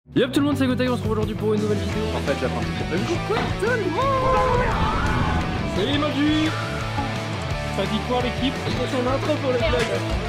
Yop tout le monde, c'est Gotaï, on se retrouve aujourd'hui pour une nouvelle vidéo. En fait, la partie c'est prévu. Coucou tout le monde. Salut Maju. Ça dit quoi l'équipe? C'est un intro pour le vlog.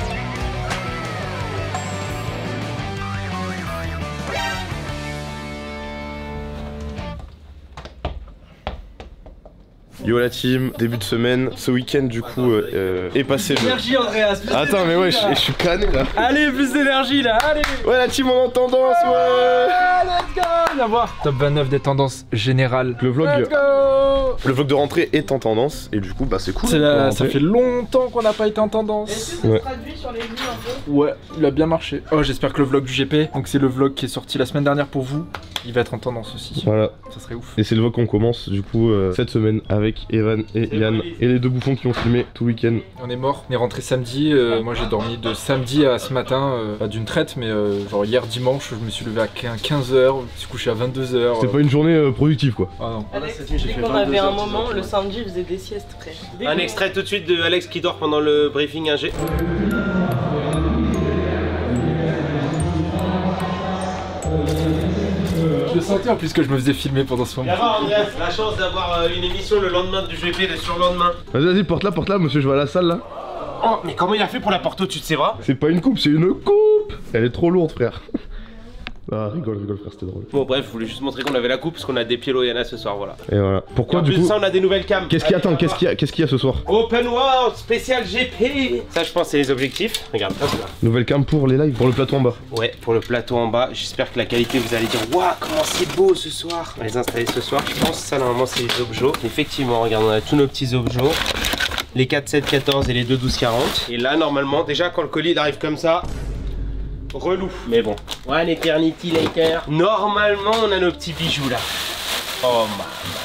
Yo la team, début de semaine, ce week-end du coup est passé le... Énergie Andreas. Attends mais ouais, je suis cané là. Allez, plus d'énergie là, allez. Ouais la team on est en tendance, ouais. Let's go. Viens voir. Top 29 des tendances générales. Le vlog, Let's go. le vlog de rentrée est en tendance et du coup bah c'est cool. Ça fait longtemps qu'on n'a pas été en tendance. Est-ce que ça se traduit sur les vues un peu? Ouais, il a bien marché. Oh, j'espère que le vlog du GP, donc c'est le vlog qui est sorti la semaine dernière pour vous, il va être en tendance aussi. Voilà. Ça serait ouf. Et c'est le vlog qu'on commence du coup cette semaine avec Evan et Yann et les deux bouffons qui ont filmé tout le week-end. On est mort, on est rentré samedi, moi j'ai dormi de samedi à ce matin, pas d'une traite, mais genre hier dimanche, je me suis levé à 15h, je me suis couché à 22h. C'était pas une journée productive quoi. Ah non. Alex, tu dis qu'on avait un moment, le samedi, il faisait des siestes près. Un extrait tout de suite de Alex qui dort pendant le briefing 1G. Je sentais en plus que je me faisais filmer pendant ce moment. D'abord Andreas, la chance d'avoir une émission le lendemain du GP, le surlendemain. Vas-y porte-la monsieur, je vais à la salle là. Oh, mais comment il a fait pour la porter au-dessus de ses bras? C'est pas une coupe, c'est une coupe. Elle est trop lourde frère. Ah rigole frère, c'était drôle. Bon bref, je voulais juste montrer qu'on avait la coupe parce qu'on a des Pielo Yana ce soir, voilà. Et voilà. Pourquoi En du plus coup ça on a des nouvelles cams. Qu'est-ce qu'il y a ce soir? Open World spécial GP. Ça je pense c'est les objectifs. Regarde, hop là. Nouvelle cam pour les lives, pour le plateau en bas. Ouais, pour le plateau en bas, j'espère que la qualité vous allez dire waouh comment c'est beau ce soir. On va les installer ce soir, je pense ça normalement c'est les objets. Effectivement, regarde on a tous nos petits objets. Les 4, 7, 14 et les 2, 12, 40. Et là normalement, déjà quand le colis il arrive comme ça, relou. Mais bon, One Eternity Later. Normalement on a nos petits bijoux là. Oh man.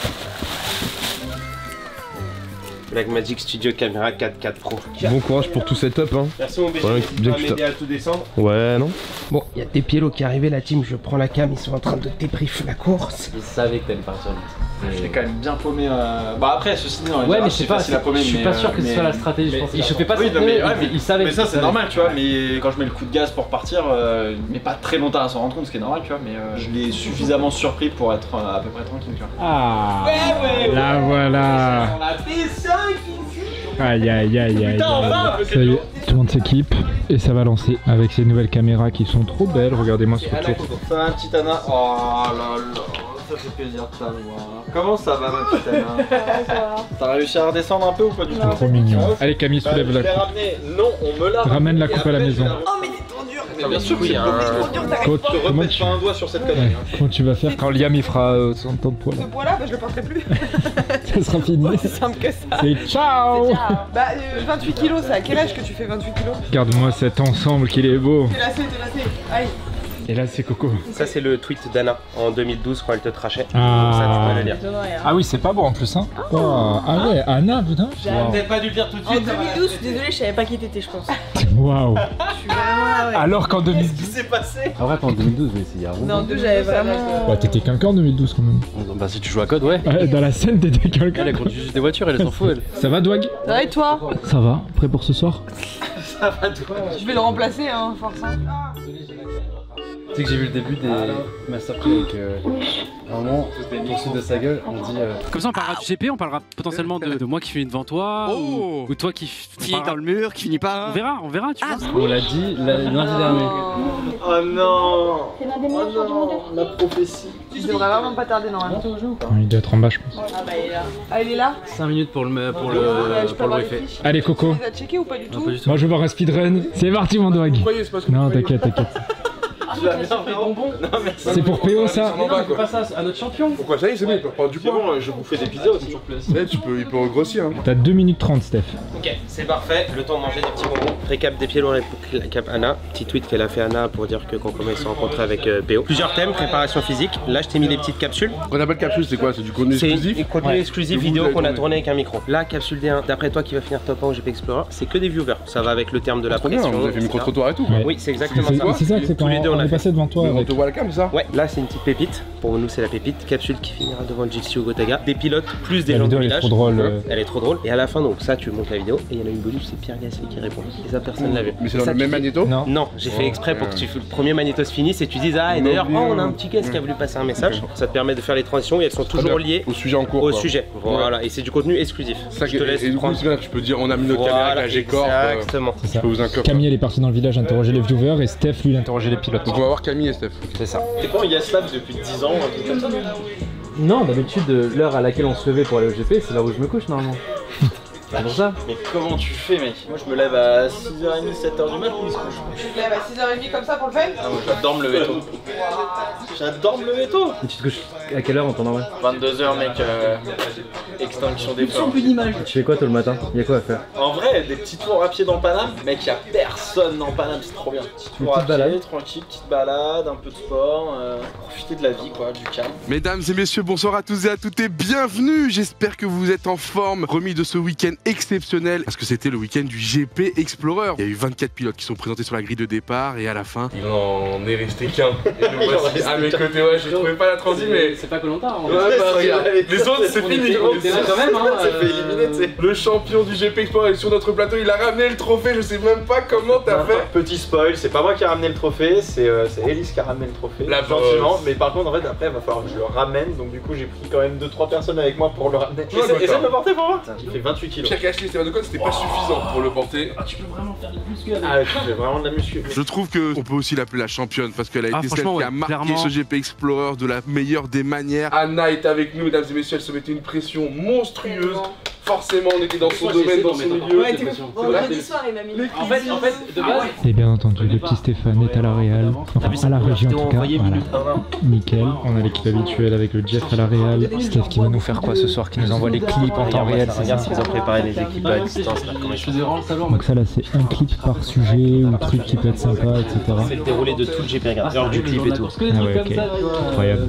Blackmagic Studio Camera 4.4 Pro. Bon courage pour tout setup hein. Merci mon BG, Ouais, tu bien vas que m'aider à tout descendre. Ouais non. Bon, il y a des Pielo qui arrivaient la team, je prends la cam, ils sont en train de débrief la course. Je savais que t'allais partir vite. Je l'ai quand même bien paumé. Bah après, ceci dit, Ouais, mais je sais pas, je suis pas sûr que ce soit la stratégie. Je pense qu'il chauffait pas oui, son pneu, il savait. Mais ça, c'est normal, tu vois. Mais quand je mets le coup de gaz pour partir, mais pas très longtemps à s'en rendre compte, ce qui est normal, tu vois. Mais je l'ai suffisamment surpris pour être à peu près tranquille, tu vois. Ah, là voilà. On a fait 5 ici. Aïe aïe aïe aïe. Putain, on va, Ça y est, tout le monde s'équipe et ça va lancer avec ces nouvelles caméras qui sont trop belles. Regardez-moi ce retour. Ça va, petite Anna. Oh là là, ça fait plaisir de t'avoir. Comment ça va, ma petite Anna? T'as réussi à redescendre un peu ou pas du tout? Trop mignon. Allez Camille, soulève Je la l'ai coupe. ramené. Non, on me l'a Ramène la ramené. coupe à la Et après, maison. je l'ai Oh, mais c'est trop dur! Mais bien sûr que c'est trop dur, t'arrêtes Comment pas. Te comment remets pas un doigt sur cette connerie. ouais, comment tu vas faire quand Liam il fera son temps de poids là? Ce poids-là, bah, je le porterai plus. Ça sera fini. C'est simple que ça. C'est ciao. Bah, 28 kilos, c'est à quel âge que tu fais 28 kilos? Regarde-moi cet ensemble qu'il est beau. T'es lassé. Allez. Et là c'est Coco. Ça c'est le tweet d'Anna en 2012 quand elle te trachait. Ah. Ça tu peux le lire. Ah oui, c'est pas beau en plus hein. Oh, ah ouais, Anna putain. J'aurais peut-être pas dû le dire tout de En suite. 2012, je suis désolée, je savais pas qui t'étais, je pense. Waouh. Je suis vraiment. Ouais. Alors qu'en 2012. Qu'est-ce qui s'est passé? Après, en 2012, mais c'est il y a longtemps. Non, en 2012, j'avais vraiment. Ouais, t'étais quelqu'un en 2012 quand même. Bah, si tu joues à code, ouais. Ouais, dans la scène t'étais quelqu'un. Elle conduit juste des voitures, elle s'en fout, elle. Ça va Dwag? Ça va et toi? Ça va, prêt pour ce soir? Je vais le remplacer, hein, force. Tu sais que j'ai vu le début des Masterplay avec un moment, pour se de sa gueule, on dit. Comme ça on parlera du GP, on parlera potentiellement de moi qui finis devant toi, ou toi qui finit dans le mur, qui finit pas. On verra, tu vois. On l'a dit lundi dernier. Oh non! Oh non! La prophétie. Tu devrais vraiment pas tarder normalement. Il doit être en bas je pense. Ah bah il est là. Ah il est là? 5 minutes pour le Je peux avoir les briefer. fiches. Allez Coco. Tu les as checkées ou pas du tout? Pas du tout. Moi je veux voir un speedrun. C'est parti mon Dwag. Non t'inquiète. Tu vas bien des bonbons? Non mais C'est pour PO ça. Mais non, fais pas ça à notre champion. Pourquoi ça y est, c'est bon, il peut reprendre du poids. bon, je bouffais des pizzas aussi. Il peut regrossir hein. T'as 2 minutes 30 Steph. Ok, c'est parfait, le temps de manger des petits bonbons. Récap des Pielo, récap Anna. Petit tweet qu'elle a fait Anna pour dire que Concomé s'est rencontré avec PO. Plusieurs thèmes, préparation physique. Là je t'ai mis des petites capsules. Quand on appelle capsule, c'est quoi? C'est du contenu C'est exclusif? un contenu exclusif Que vous vidéo avez qu'on a tourné. tourné avec un micro. Là, capsule D1, d'après toi qui va finir top 1 au GP Explorer, c'est que des viewers. Ça va avec le terme de la Trop bien, pression. vous avez fait etc. micro-trottoir et tout quoi. Ouais. Oui, c'est exactement ça. C'est ça que c'est Tous quand les deux, on a est passé devant toi. On Avec... te voit la cam, ça? Ouais, là c'est une petite pépite. Pour nous c'est la pépite. Capsule qui finira devant Jilsi ou Gotaga. Des pilotes plus des La gens du vidéo elle est village. trop drôle. Elle est trop drôle. Et à la fin, donc ça, tu montes la vidéo. Et il y en a une bonus, c'est Pierre Gasly qui répond. Et ça, personne l'a vu. Mais c'est dans Ça, le tu même fais- magnéto? Non. Non, j'ai fait exprès pour que le premier magnéto se finisse et tu dises ah et d'ailleurs oh, on a un petit guest qui a voulu passer un message. Ça te permet de faire les transitions et elles sont toujours liées Au sujet en cours. au quoi. sujet. Voilà, et c'est du contenu exclusif. Ça, Je te laisse et du coup, prendre. c'est bien, je peux dire, on a mis nos caméras avec la G-Corp. Exactement. C'est ça. Je peux vous inclure. Camille elle est partie dans le village interroger les viewers et Steph lui il interrogeait les pilotes. Donc on va voir Camille et Steph. C'est ça. T'es pas en Yaslav depuis 10 ans, un truc comme ça? Non, d'habitude, l'heure à laquelle on se levait pour aller au GP, c'est l'heure où je me couche normalement. C'est pour ça. Mais comment tu fais, mec? Moi, je me lève à 6h30, 7h du mat, il se couche. Tu te lèves à 6h30 comme ça pour le fun? Ah, moi, j'adore me lever tôt. J'adore me lever tôt. Et tu te couches à quelle heure en temps normal? 22h, mec, extinction des feux. Tu fais quoi toi le matin? Y'a quoi à faire? En vrai, des petits tours à pied dans Paname, mec, y'a personne dans Paname, c'est trop bien. Petit tour à petites balades. pied, tranquille, petite balade, un peu de sport, profiter de la vie, quoi, du calme. Mesdames et messieurs, bonsoir à tous et à toutes et bienvenue. J'espère que vous êtes en forme, remis de ce week-end exceptionnel parce que c'était le week-end du GP Explorer. Il y a eu 24 pilotes qui sont présentés sur la grille de départ et à la fin, il n'en est resté qu'un. Et nous voici à mes côtés. Ouais, je trouvais pas la transi, mais C'est pas que longtemps. ouais, bah, regarde. Les autres, c'est fini. On était là quand même, hein. Ça fait éliminer, tu sais. Le champion du GP Explorer est sur notre plateau. Il a ramené le trophée. Je sais même pas comment t'as fait. Petit spoil, c'est pas moi qui ai ramené le trophée, c'est Elise qui a ramené le trophée. La gentiment, bosse. mais par contre en fait après il va falloir que je le ramène, donc du coup j'ai pris quand même 2-3 personnes avec moi pour le ramener. Ouais, Essaie d'accord. de me porter pour moi. Il fait 28 kilos. Pierre Gasly et Stéphane Ocon, c'était pas suffisant pour le porter. Ah tu fais vraiment de la muscu. Je trouve qu'on peut aussi l'appeler la championne parce qu'elle a Ah, été celle franchement, qui a ouais, marqué clairement. ce GP Explorer de la meilleure des manières. Anna est avec nous, mesdames et messieurs, elle se mettait une pression monstrueuse. Forcément, on était dans son domaine, dans son milieu. Vendredi soir, il m'a mis. En fait, de base. Et bien entendu le petit Stéphane est à la Real. Enfin à la régie en tout cas. Voilà. Nickel. On a l'équipe habituelle avec le Jeff à la Real. Steph qui va nous faire quoi ce soir? Qui nous envoie les clips en temps réel, c'est ça? Regarde ce qu'ils ont préparé les équipes à distance là. Je faisais vraiment le salon. Donc ça là c'est un clip par sujet ou un truc qui peut être sympa, etc. C'est le déroulé de tout le GP, regarde. Heure du clip et tout. Ah ouais, ok. Incroyable.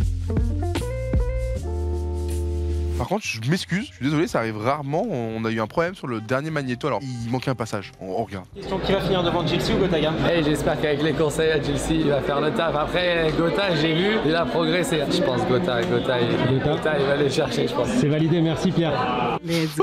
Par contre, je m'excuse, je suis désolé, ça arrive rarement. On a eu un problème sur le dernier magnéto, alors il manquait un passage. On regarde. Question qui va finir devant Jilsi ou Gotaga? Hey, j'espère qu'avec les conseils à Jilsi, il va faire le taf. Après, Gotha, j'ai vu, il a progressé. Je pense Gotha, il va les chercher, je pense. C'est validé, merci Pierre. Let's go.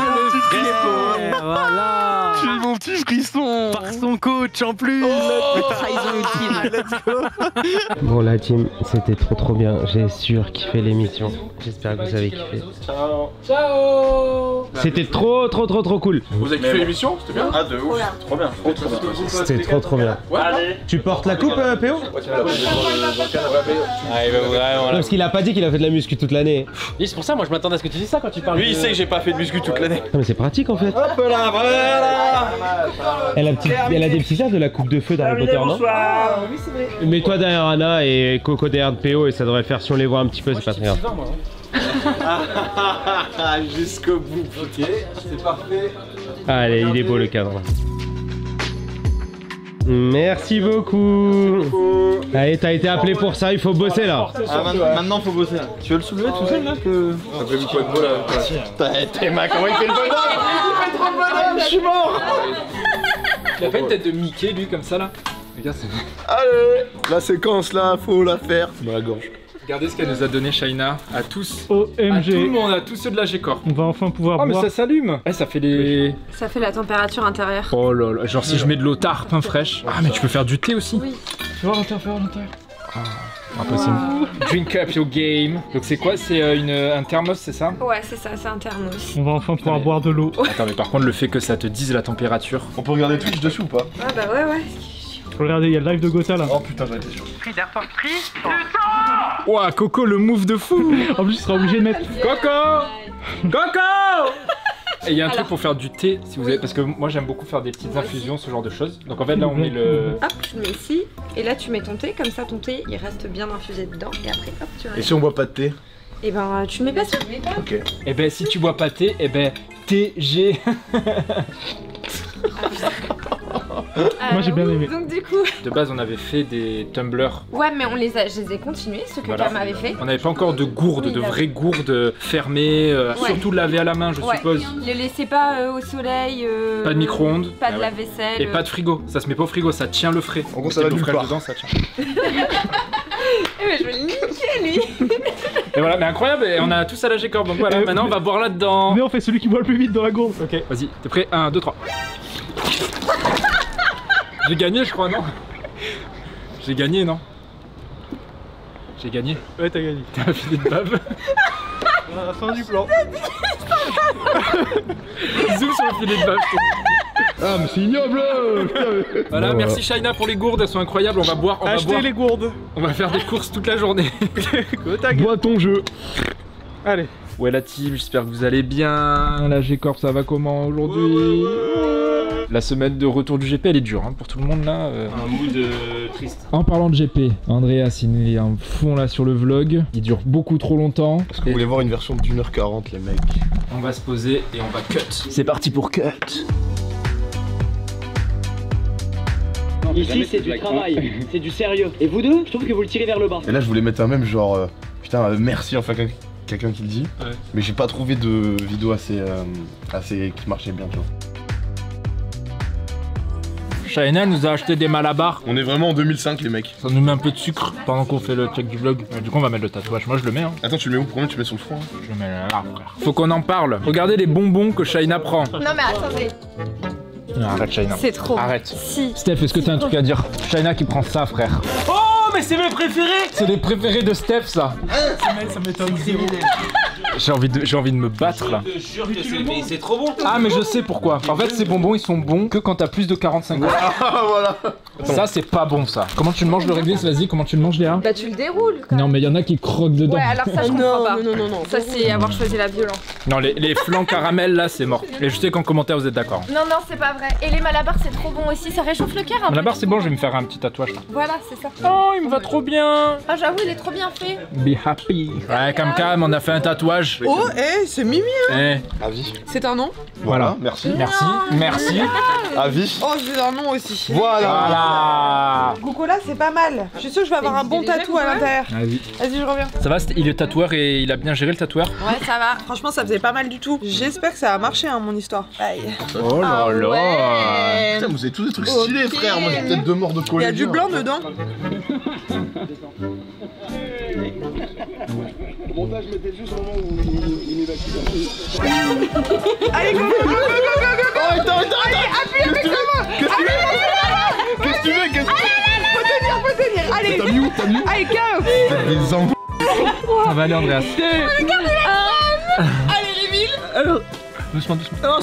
Voilà. J'ai eu mon petit frisson. Par son coach en plus. Trahison ultime. Bon la team, c'était trop bien. J'ai surkiffé l'émission. J'espère que vous avez kiffé. Ciao. Ciao. C'était trop cool. Vous avez kiffé l'émission? C'était bien? Ah de ouf, trop bien. C'était trop bien. Allez. Tu portes la coupe, PO? Parce qu'il a pas dit qu'il a fait de la muscu toute l'année. Oui, c'est pour ça, moi je m'attendais à ce que tu dises ça quand tu parles. Lui il sait que j'ai pas fait de muscu toute l'année. Non mais c'est pratique en fait. Hop là, voilà. Elle a des petits airs de la coupe de feu d'Harry Potter, non? Ah, oui, c'est vrai. Mets-toi derrière Anna et Coco derrière PO et ça devrait le faire si on les voit un petit peu, c'est pas très grave. Jusqu'au bout. Ok, c'est parfait. Allez, il est beau le cadre. Merci beaucoup. Allez, t'as été appelé pour ça, il faut bosser là. Ah, maintenant faut bosser. Tu veux le soulever tout seul là que... T'as prévu quoi de beau là? T'es ma comment il fait le bonhomme? Il fait trop le bonhomme, je suis mort. Il a pas une tête de Mickey lui comme ça là? Regarde, c'est... Allez, la séquence là, faut la faire. Dans la gorge. Regardez ce qu'elle nous a donné Shaina à tous. À tout le OMG. monde, à tous ceux de la G-Corp. On va enfin pouvoir Oh mais boire. ça s'allume. Ça fait les... Ça fait la température intérieure. Oh là là, genre si je mets de l'eau tarte, pain fraîche. Ah mais tu peux faire du thé aussi. Oui. Fais voir l'intérieur. Impossible. Drink up your game. Donc c'est quoi? C'est un thermos, c'est ça? Ouais, c'est ça, c'est un thermos. On va enfin pouvoir boire de l'eau. Attends mais par contre le fait que ça te dise la température. On peut regarder Twitch dessus ou pas? Ah bah ouais. Regardez, il y a le live de Gotha là. Oh putain, j'en étais sûr. Ouah, Coco le move de fou. En plus, il sera obligé de mettre. Coco. Et il y a un truc pour faire du thé, si vous avez, parce que moi j'aime beaucoup faire des petites infusions, ce genre de choses. Donc en fait là on met le... Hop, tu le mets ici. Et là tu mets ton thé, comme ça ton thé il reste bien infusé dedans. Et après hop, tu Et restes. si on boit pas de thé? Et ben tu le mets pas ça. Ok. Eh ben si tu bois pas thé, eh ben TG. Moi j'ai bien aimé. Donc du coup... De base on avait fait des tumblers. Ouais mais je les ai continués, ceux que Cam avait fait. On n'avait pas encore de gourdes, de vraies gourdes fermées, surtout lavées à la main je suppose. Ne laissez pas au soleil. Pas de micro-ondes. Pas de lave-vaisselle. Et pas de frigo, ça se met pas au frigo, ça tient le frais. En gros ça va nulle part. Dedans, ça tient. Mais je vais le niquer lui. Et voilà, mais incroyable, et on a tous à la G-Corp, donc voilà, maintenant on va boire là-dedans. Mais on fait celui qui boit le plus vite dans la gourde. Ok, vas-y, t'es prêt? 1, 2, 3. J'ai gagné je crois, non? J'ai gagné, non? J'ai gagné? Ouais, t'as gagné. T'as un filet de bave. À la fin du plan. Zoom sur le filet de bave. Ah mais c'est ignoble. Voilà, merci Shaina pour les gourdes, elles sont incroyables, on va boire. Achetez les gourdes. On va faire des courses toute la journée. Bois ton jeu. Allez. Ouais la team, j'espère que vous allez bien. La G-Corp ça va comment aujourd'hui? La semaine de retour du GP elle est dure hein, pour tout le monde là. Un mood triste. En parlant de GP, Andreas il est un fond là sur le vlog. Il dure beaucoup trop longtemps. Est-ce que vous voulez voir une version d'1h40 les mecs? On va se poser et on va cut. C'est parti pour cut. Ici c'est du travail, c'est du sérieux. Et vous deux, je trouve que vous le tirez vers le bas. Et là je voulais mettre un même genre putain merci enfin quelqu'un qui le dit. Ouais. Mais j'ai pas trouvé de vidéo assez qui marchait bien tu vois. Shaina nous a acheté des malabars. On est vraiment en 2005 les mecs. Ça nous met un peu de sucre pendant qu'on fait le check du vlog. Du coup on va mettre le tatouage, moi je le mets hein. Attends tu le mets où? Pourquoi tu le mets sur le front hein? Je le mets là frère. Faut qu'on en parle. Regardez les bonbons que Shaina prend. Non mais attendez. Non, arrête Shaina. C'est trop. Arrête. Si. Steph, est-ce que t'as un truc à dire? Shaina qui prend ça frère. Oh mais c'est mes préférés. C'est les préférés de Steph ça. Ça m'étonne zéro. J'ai envie de me battre là. Je te jure que c'est trop bon. Ah mais je sais pourquoi. En fait ces bonbons ils sont bons que quand t'as plus de 45 ans. Voilà. Ça c'est pas bon ça. Comment tu le manges le réglisse? Vas-y, comment tu le manges Léa? Bah tu le déroules. Non mais il y en a qui croquent dedans. Ouais alors ça je comprends pas. Non. Ça c'est avoir choisi la violence. Non les flancs caramel là c'est mort. Et je sais qu'en commentaire vous êtes d'accord. Non c'est pas vrai. Et les malabars c'est trop bon aussi, ça réchauffe le cœur. Malabar c'est bon, je vais me faire un petit tatouage là. Voilà c'est ça. Oh il me va trop bien. Ah j'avoue il est trop bien fait. Be happy. Ouais Cam on a fait un tatouage. Oh c'est Mimi hein. Avis. C'est un nom? Voilà, merci. Merci. Avis. Oh j'ai un nom aussi. Voilà. Gogola c'est pas mal. Je suis sûre que je vais avoir un bon tatou à l'intérieur. Vas-y je reviens. Ça va, il est tatoueur et il a bien géré le tatoueur? Ouais ça va. Franchement ça faisait pas mal du tout. J'espère que ça va marcher hein, mon histoire. Aïe. Oh là là. Ouais. Putain vous avez tous des trucs stylés frère. Moi j'ai peut-être 2 morts de Il collège. y a du blanc dedans. Montage mettez juste au moment où il évacue. Allez go. Oh attends. Appuie avec ta main. Qu'est-ce que tu veux? Faut tenir. Allez. T'as mis où? Allez go. Des angles. Ça va aller Andreas. Allez les villes. Alors, doucement.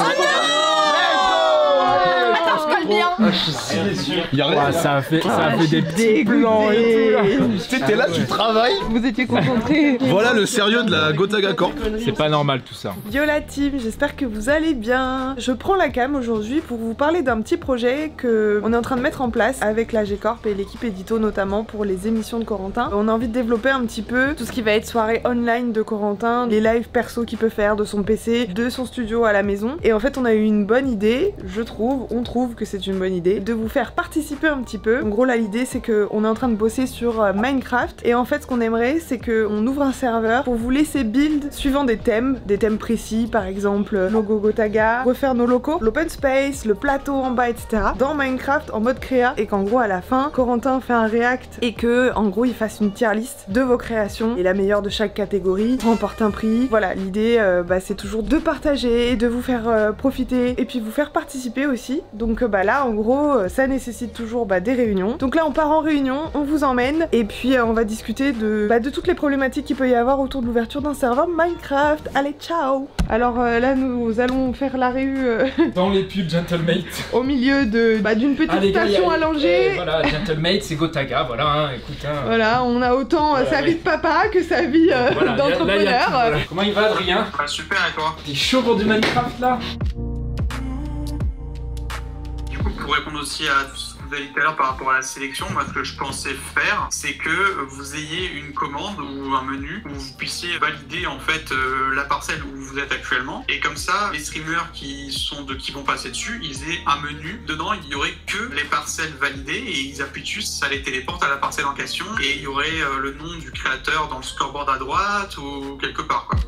Ça a fait des petits plans et tout là. T'es là, tu travailles. Vous étiez concentrés. Voilà le sérieux de la Gotaga Corp. C'est pas normal tout ça. Yo la team, j'espère que vous allez bien. Je prends la cam aujourd'hui pour vous parler d'un petit projet que on est en train de mettre en place avec la G-Corp et l'équipe édito notamment pour les émissions de Corentin. On a envie de développer un petit peu tout ce qui va être soirée online de Corentin, les lives perso qu'il peut faire de son PC, de son studio à la maison. Et en fait on a eu une bonne idée, on trouve que c'est une bonne idée, de vous faire participer un petit peu. En gros là l'idée c'est qu'on est en train de bosser sur Minecraft et en fait ce qu'on aimerait c'est qu'on ouvre un serveur pour vous laisser build suivant des thèmes précis, par exemple logo Gotaga, refaire nos locaux, l'open space, le plateau en bas etc. dans Minecraft en mode créa et qu'en gros à la fin Corentin fait un react et que en gros il fasse une tier list de vos créations et la meilleure de chaque catégorie remporte un prix. Voilà l'idée c'est toujours de partager, de vous faire profiter et puis vous faire participer aussi. Donc là en gros ça nécessite toujours des réunions. Donc là on part en réunion, on vous emmène et puis on va discuter de toutes les problématiques qu'il peut y avoir autour de l'ouverture d'un serveur Minecraft. Allez ciao. Alors là nous allons faire la réu dans les pubs Gentlemate au milieu de d'une petite station allongée. Voilà Gentlemate c'est Gotaga, voilà hein, écoute hein. Voilà on a autant sa vie de papa que sa vie d'entrepreneur. Voilà. Comment il va Adrien? Super et toi? T'es chaud pour du Minecraft là? Pour répondre aussi à tout ce que vous vous avez dit tout à l'heure par rapport à la sélection, moi ce que je pensais faire, c'est que vous ayez une commande ou un menu où vous puissiez valider en fait la parcelle où vous êtes actuellement, et comme ça les streamers qui vont passer dessus, ils aient un menu, dedans il y aurait que les parcelles validées et ils appuient dessus, ça les téléporte à la parcelle en question et il y aurait le nom du créateur dans le scoreboard à droite ou quelque part quoi.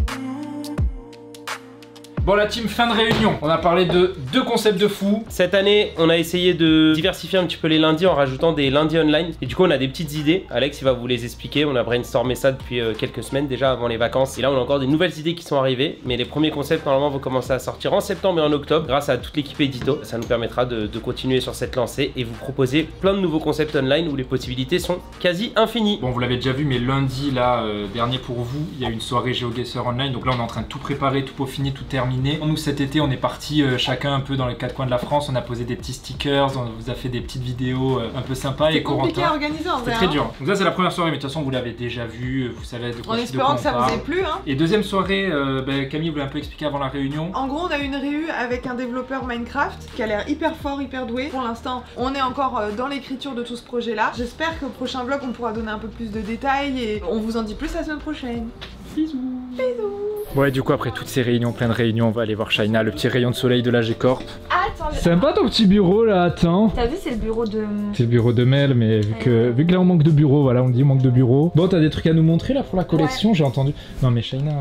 Bon la team, fin de réunion. On a parlé de 2 concepts de fou. Cette année, on a essayé de diversifier un petit peu les lundis en rajoutant des lundis online. Et du coup, on a des petites idées. Alex, il va vous les expliquer. On a brainstormé ça depuis quelques semaines déjà avant les vacances. Et là, on a encore des nouvelles idées qui sont arrivées. Mais les premiers concepts, normalement, vont commencer à sortir en septembre et en octobre grâce à toute l'équipe édito. Ça nous permettra de continuer sur cette lancée et vous proposer plein de nouveaux concepts online où les possibilités sont quasi infinies. Bon, vous l'avez déjà vu, mais lundi, là, dernier pour vous, il y a une soirée GeoGuessr online. Donc là, on est en train de tout préparer, tout peaufiner, tout terminer. Nous, cet été, on est parti chacun un peu dans les 4 coins de la France. On a posé des petits stickers, on vous a fait des petites vidéos un peu sympas. C'est compliqué à organiser en vrai. C'est très dur. Donc ça, c'est la première soirée, mais de toute façon, vous l'avez déjà vu, vous savez de quoi on parle. En espérant que ça vous ait plu. Hein. Et deuxième soirée, Camille voulait un peu expliquer avant la réunion. En gros, on a eu une réu avec un développeur Minecraft qui a l'air hyper fort, hyper doué. Pour l'instant, on est encore dans l'écriture de tout ce projet-là. J'espère qu'au prochain vlog, on pourra donner un peu plus de détails et on vous en dit plus la semaine prochaine. Bisous. Bisous. Ouais, du coup, après toutes ces réunions, plein de réunions, on va aller voir Shaina, le petit rayon de soleil de la G-Corp. Attends, Sympa ton petit bureau là, attends. T'as vu, c'est le bureau de... C'est le bureau de Mel, mais vu que là on manque de bureau, voilà, on dit on manque de bureau. Bon, t'as des trucs à nous montrer là pour la collection, j'ai entendu. Non mais Shaina...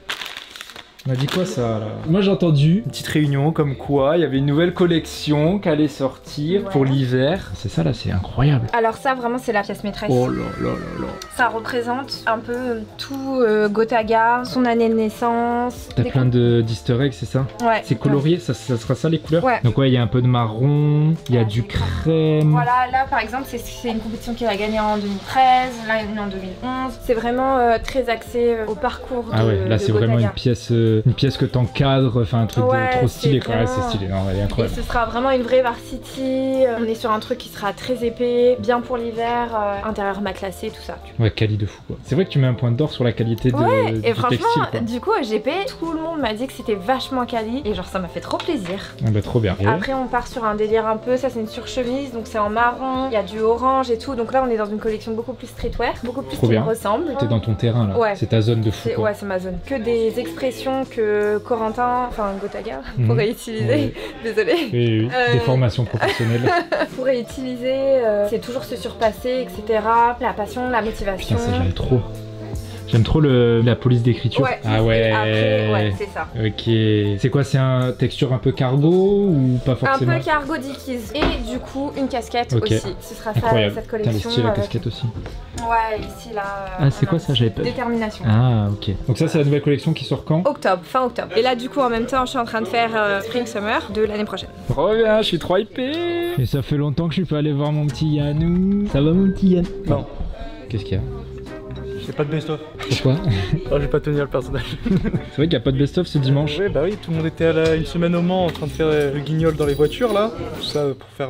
On a dit quoi ça là? Moi j'ai entendu une petite réunion comme quoi il y avait une nouvelle collection qui allait sortir pour l'hiver. C'est ça là, c'est incroyable. Alors ça vraiment c'est la pièce maîtresse. Oh là là là là. Ça représente un peu tout Gotaga, son année de naissance. T'as plein d'easter eggs, c'est ça? Ouais. C'est colorié, ça sera ça les couleurs? Ouais. Donc ouais, il y a un peu de marron, il y a du crème. Voilà, là par exemple c'est une compétition qu'elle a gagnée en 2013, là une en 2011. C'est vraiment très axé au parcours Ah ouais, là c'est vraiment une pièce que t'encadres, enfin un truc trop stylé quoi, vraiment... c'est stylé, elle est incroyable. Et ce sera vraiment une vraie varsity, on est sur un truc qui sera très épais, bien pour l'hiver, intérieur matelassé, tout ça. Ouais, quali de fou quoi. C'est vrai que tu mets un point d'or sur la qualité du et franchement, textile quoi. Du coup au GP, tout le monde m'a dit que c'était vachement quali et genre ça m'a fait trop plaisir. Ah bah trop bien. Après on part sur un délire un peu, ça c'est une surchemise, donc c'est en marron, il y a du orange et tout, donc là on est dans une collection beaucoup plus streetwear, beaucoup plus qui me ressemble. T'es dans ton terrain là, c'est ta zone de fou quoi. Ouais, c'est ma zone. Que des expressions que Corentin, enfin Gotaga, pourrait utiliser, désolé. Oui, des formations professionnelles. Pourrait utiliser, c'est toujours se surpasser, etc. La passion, la motivation. Putain, ça j'aime trop. J'aime trop la police d'écriture. Ouais, ah ouais. Après, ouais, c'est ça. Ok. C'est quoi, c'est un texture un peu cargo ou pas forcément? Un peu cargo Dickies. Et du coup, une casquette aussi. Ce sera ça, cette collection. T'as les la casquette aussi. Ouais, ici là. Ah, c'est quoi ça? J'avais pas. Détermination. Ah, ok. Donc ça, c'est la nouvelle collection qui sort quand? Octobre, fin octobre. Et là, du coup, en même temps, je suis en train de faire Spring Summer de l'année prochaine. Trop bien, je suis trop hypé. Et ça fait longtemps que je suis pas allé voir mon petit Yannou. Ça va mon petit Yann? Non. Qu'est-ce qu'il y a? J'ai pas de best-of. Pourquoi? Oh, je vais pas tenir le personnage. C'est vrai qu'il n'y a pas de best-of ce dimanche. Oui, bah oui, tout le monde était à une semaine au Mans en train de faire le guignol dans les voitures là. Tout ça pour faire.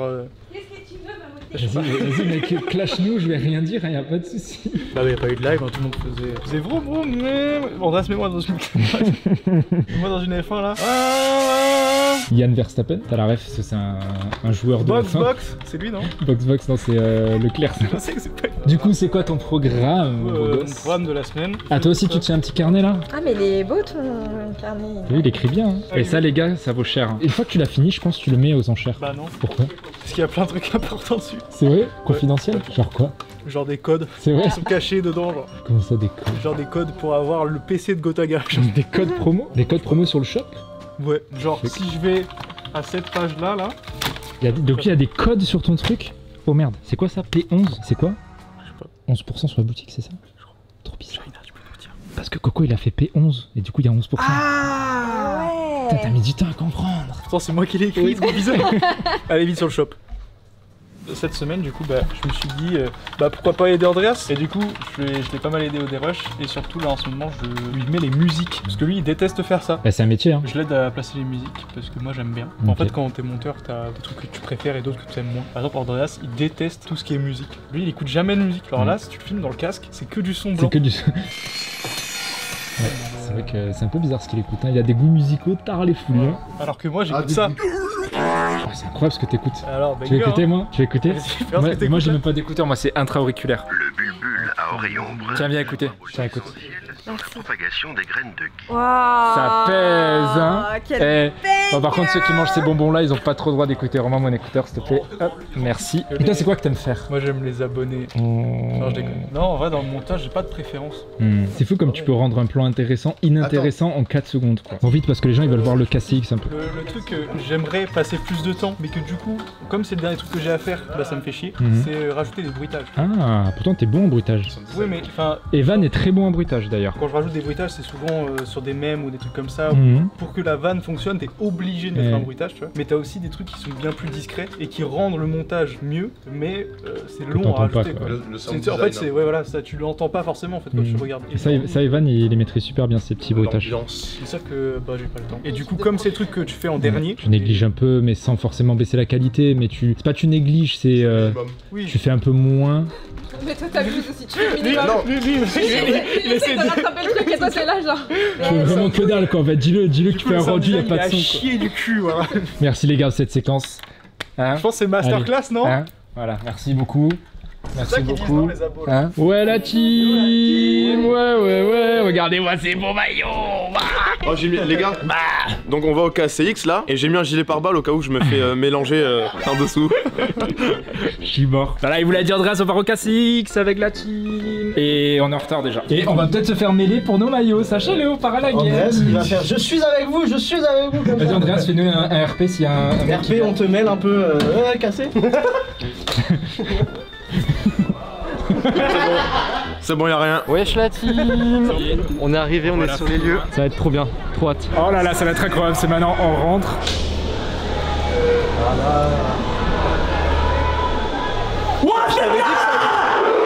Vas-y mec, clash-nous, je vais rien dire, y a pas de soucis. Bah oui, y a pas eu de live, hein, tout le monde faisait vroom vroom, mais... Andreas, mets-moi dans une... mets-moi dans une F1 là. Yann Verstappen, t'as la ref, c'est un joueur de F1. Box, c'est lui non? Box, non c'est Leclerc. Je sais que c'est pas... Du coup c'est quoi ton programme? Mon programme de la semaine. Ah toi aussi tu tiens un petit carnet là? Ah mais il est beau ton carnet. Oui il écrit bien. Hein. Et ça les gars, ça vaut cher. Hein. Une fois que tu l'as fini, je pense que tu le mets aux enchères. Bah non. Pourquoi? Parce qu'il y a plein de trucs importants dessus. C'est vrai? Confidentiel? Genre quoi? Genre des codes. C'est vrai? Ils sont cachés dedans genre. Comment ça des codes? Genre des codes pour avoir le PC de Gotaga. Des codes promo? Des codes promo sur le shop? Ouais, genre si je vais à cette page là, Donc il y a des codes sur ton truc? Oh merde, c'est quoi ça? P11? C'est quoi? Je sais pas. 11% sur la boutique, c'est ça? Trop bizarre. Parce que Coco il a fait P11 et du coup il y a 11%. Ah ouais. Putain, t'as mis du temps à comprendre. Pourtant c'est moi qui l'ai écrit, c'est bizarre. Allez vite sur le shop. Cette semaine du coup je me suis dit pourquoi pas aider Andreas, et du coup je l'ai pas mal aidé au dérush, et surtout là en ce moment je lui mets les musiques parce que lui il déteste faire ça. Bah c'est un métier hein. Je l'aide à placer les musiques parce que moi j'aime bien. Okay. En fait quand t'es monteur t'as des trucs que tu préfères et d'autres que tu aimes moins. Par exemple Andreas il déteste tout ce qui est musique. Lui il écoute jamais de musique. Alors là si tu le filmes dans le casque c'est que du son blanc. C'est que du son. Ouais, c'est vrai que c'est un peu bizarre ce qu'il écoute, hein. Il a des goûts musicaux tard les fous. Hein. Alors que moi j'écoute ça. c'est incroyable ce que t'écoutes. Alors, tu veux écouter moi? Tu veux écouter? Moi j'ai même pas d'écouteur, moi c'est intra-auriculaire. Le bulbul à oreillons bruns. Tiens, viens écouter. Tiens, écoute. La propagation des graines de gui. Wow. Ça pèse, hein. Quel Bon, par contre, ceux qui mangent ces bonbons là, ils ont pas trop le droit d'écouter. Rends-moi mon écouteur, s'il te plaît. Hop, merci. Et toi, c'est quoi que t'aimes faire? Moi, j'aime les abonnés. Non, je déconne. Non, en vrai, dans le montage, j'ai pas de préférence. C'est fou comme tu peux rendre un plan intéressant, inintéressant en 4 secondes. Quoi. Bon, vite parce que les gens ils veulent voir le KCX un peu. Le truc que j'aimerais passer plus de temps, mais que du coup, comme c'est le dernier truc que j'ai à faire, bah ça me fait chier, c'est rajouter des bruitages. Ah, pourtant t'es bon en bruitage. Oui, mais enfin. Evan est très bon en bruitage d'ailleurs. Quand je rajoute des bruitages, c'est souvent sur des mèmes ou des trucs comme ça. Pour que la vanne fonctionne, t'es obligé de mettre un bruitage, tu vois. Mais t'as aussi des trucs qui sont bien plus discrets et qui rendent le montage mieux, mais c'est long à rajouter. Pas, quoi. En fait, c'est voilà, ça tu l'entends pas forcément en fait quand tu regardes. Ça, Evan, il les maîtrise super bien ces petits bruitages. C'est ça que bah j'ai pas le temps. Et du coup, comme c'est le truc que tu fais en dernier, tu négliges un peu, mais sans forcément baisser la qualité. Mais c'est pas tu négliges, c'est tu fais un peu moins. Mais toi t'abuses aussi, tu fais minimum. Non, il essaie de rattraper le truc et toi c'est là genre. Je fais vraiment que dalle quoi, en fait. Dis-le que tu fais un rendu, y'a pas de son. Chier du cul, voilà. Merci les gars de cette séquence. Hein, je pense que c'est masterclass, non Voilà, merci beaucoup. Merci beaucoup. Ouais la team. Ouais. Regardez-moi ces beaux maillots. Oh j'ai mis les gars. Donc on va au KCX là et j'ai mis un gilet pare-balles au cas où je me fais mélanger en dessous. Je suis mort. Voilà, il vous l'a dit Andreas, on part au KCX avec la team. Et on est en retard déjà. Et on va peut-être se faire mêler pour nos maillots, sachez-le, on part à la guerre. Andreas il va faire je suis avec vous. Vas-y Andreas, fais-nous un RP s'il y a un RP, on te mêle un peu cassé. C'est bon, y'a rien. Wesh la team. On est arrivé, on est sur les lieux. Ça va être trop bien, trop hâte. Oh là là, ça va être incroyable, c'est maintenant, on rentre. Voilà. What? J'avais dit que ça allait...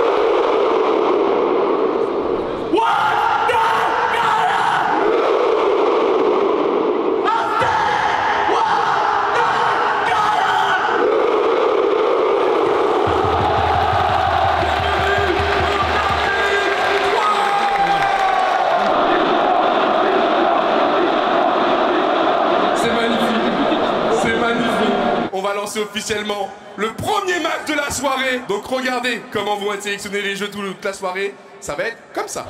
On va lancer officiellement le premier match de la soirée. Donc regardez comment vont être sélectionnés les jeux toute la soirée. Ça va être comme ça.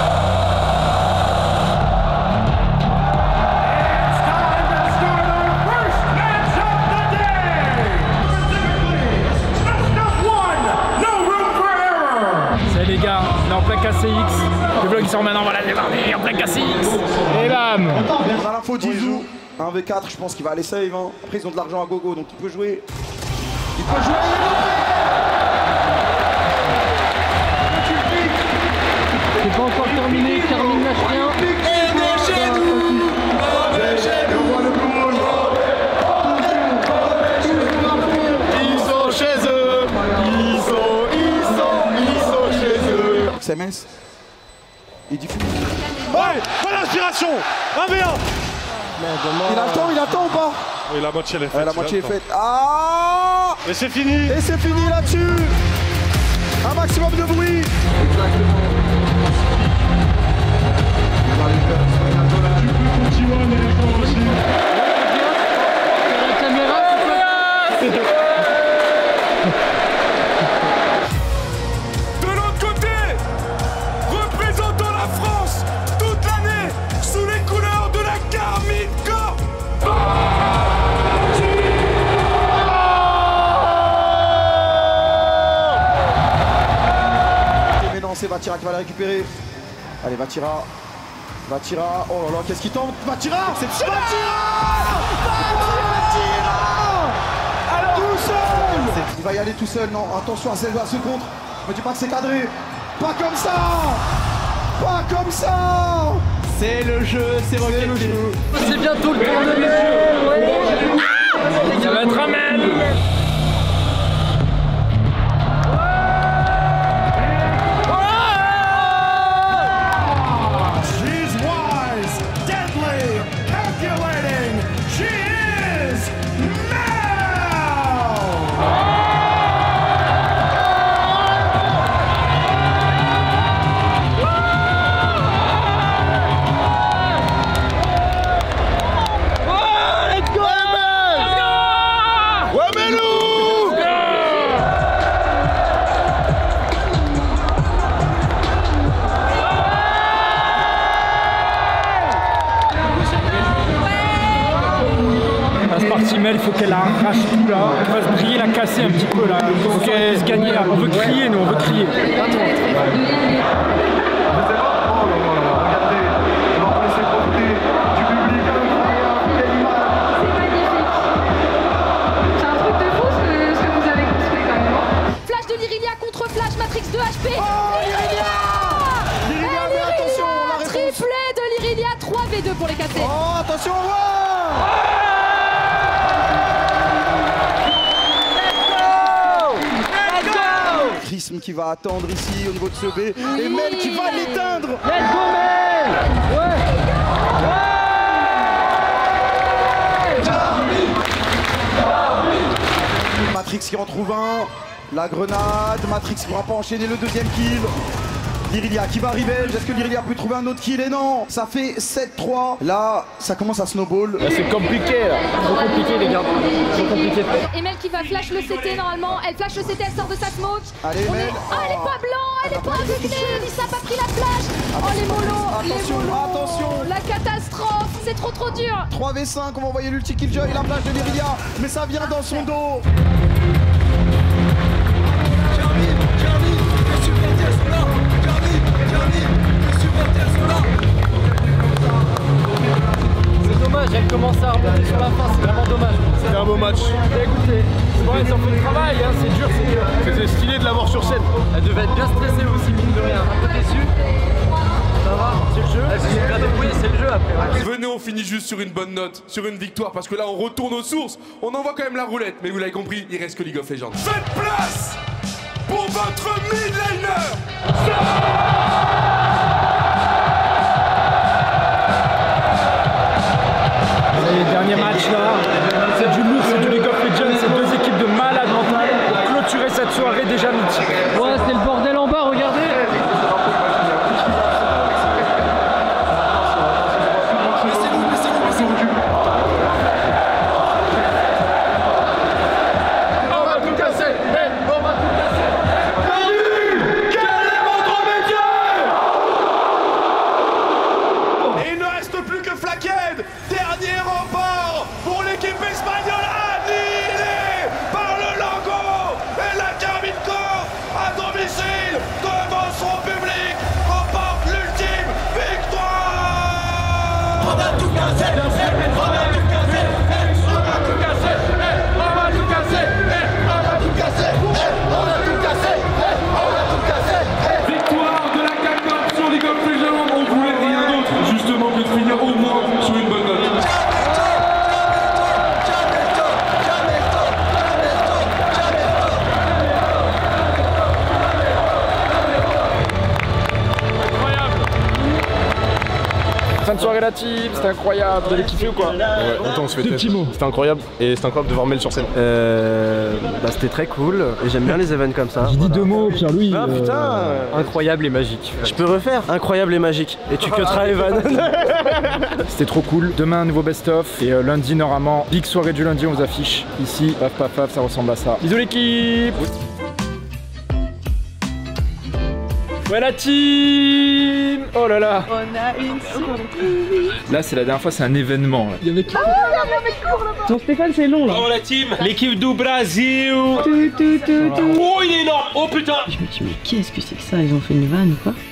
Salut les gars, on est en plein KCX. Le vlog il sort maintenant, voilà, démarrer en plein KCX. Et bam. On a l'info d'Izou. 1v4, je pense qu'il va aller save. Hein. Après, ils ont de l'argent à gogo, donc il peut jouer. Il peut jouer. C'est pas encore terminé, Carmine lâche rien. Ils sont chez eux. Ils sont chez eux. XMS. Il dit fou. Ouais, pas l'inspiration. 1v1. Il attend ou pas? Oui, la moitié elle est faite. Ouais, la moitié est faite. Ah! Et c'est fini. Et c'est fini là-dessus. Un maximum de bruit. De l'autre côté, représentant la France toute l'année sous les couleurs de la Garmin Corp. Mais non, c'est Vatira qui va la récupérer. Allez, Vatira. Vatira. Oh là là, qu'est-ce qu'il tente? Vatira. C'est Vatira. Alors, tout seul. Il va y aller tout seul. Non, attention à ce contre. Me dis pas que c'est cadré. Pas comme ça. Pas comme ça. C'est le jeu, c'est Rocket League. C'est bientôt le tour de Ça va être Ramel. She's wise, deadly, calculating. She is parti, Mel, il faut qu'elle arrache tout là. Elle va se briller, la casser un petit peu là. Il faut qu'elle puisse gagner là. On veut crier, nous, on veut crier. Matrix de HP. Lyrilia, attention, triplé de Lyrilia, 3v2 pour les KT. Oh, attention, Chrism qui va attendre ici au niveau de ce B. Et Mel qui va l'éteindre. Let's go Mel. Matrix qui en trouve un. La grenade, Matrix ne pourra pas enchaîner le deuxième kill. Lyrilia qui va arriver, est-ce que Lyrilia peut trouver un autre kill? Et non, ça fait 7-3. Là, ça commence à snowball. C'est compliqué là. Trop compliqué les gars. Trop compliqué. Emel qui va flash le CT normalement. Elle flash le CT, elle sort de sa smoke. Allez, Emel. Ah, elle est pas blanc, elle est pas aveuglée. Lisa a pas pris la flash. Oh les mollos. Attention, attention. La catastrophe, c'est trop dur. 3v5, on va envoyer l'ulti killjoy et la flash de Lyrilia. Mais ça vient dans son dos. C'est dommage, elle commence à remonter sur la fin, c'est vraiment dommage. C'était un beau match. Écoutez, c'est vrai, ça en fait le travail, hein, c'est dur. C'était stylé de l'avoir sur scène. Elle devait être bien stressée aussi, mine de rien. Un peu déçue. Ça va, c'est le jeu. Oui, c'est le jeu après. Ouais. Venez, on finit juste sur une bonne note, sur une victoire, parce que là on retourne aux sources, on envoie quand même la roulette. Mais vous l'avez compris, il reste que League of Legends. Faites place pour votre mid-laner. Les derniers matchs là, c'est du lourd, c'est du League of Legends, c'est deux équipes de malades mentales pour clôturer cette soirée déjà mythique. Ouais, c'est le bordel en bas, regardez. Fin de soirée la team, c'était incroyable. Vous avez kiffé ou quoi? Ouais, attends, on se fait tête. C'était incroyable et c'était incroyable de voir Mel sur scène. C'était très cool et j'aime bien les events comme ça. J'ai dit deux mots, Pierre-Louis. Ah putain, incroyable et magique. Je peux refaire incroyable et magique. Et tu cutteras Evan. C'était trop cool. Demain, un nouveau best-of. Et lundi, normalement, big soirée du lundi, on vous affiche ici. Paf, paf, paf, ça ressemble à ça. Bisous l'équipe. Ouais la team. Oh là là. On a une surprise. Là, c'est la dernière fois, c'est un événement. Là. Il y en a qui... Ah, il y a un mec court là-bas. Ton Stéphane, c'est long là. Oh la team, l'équipe du Brésil. Oh, il est énorme. Oh putain. Je me dis, mais qu'est-ce que c'est que ça? Ils ont fait une vanne ou quoi?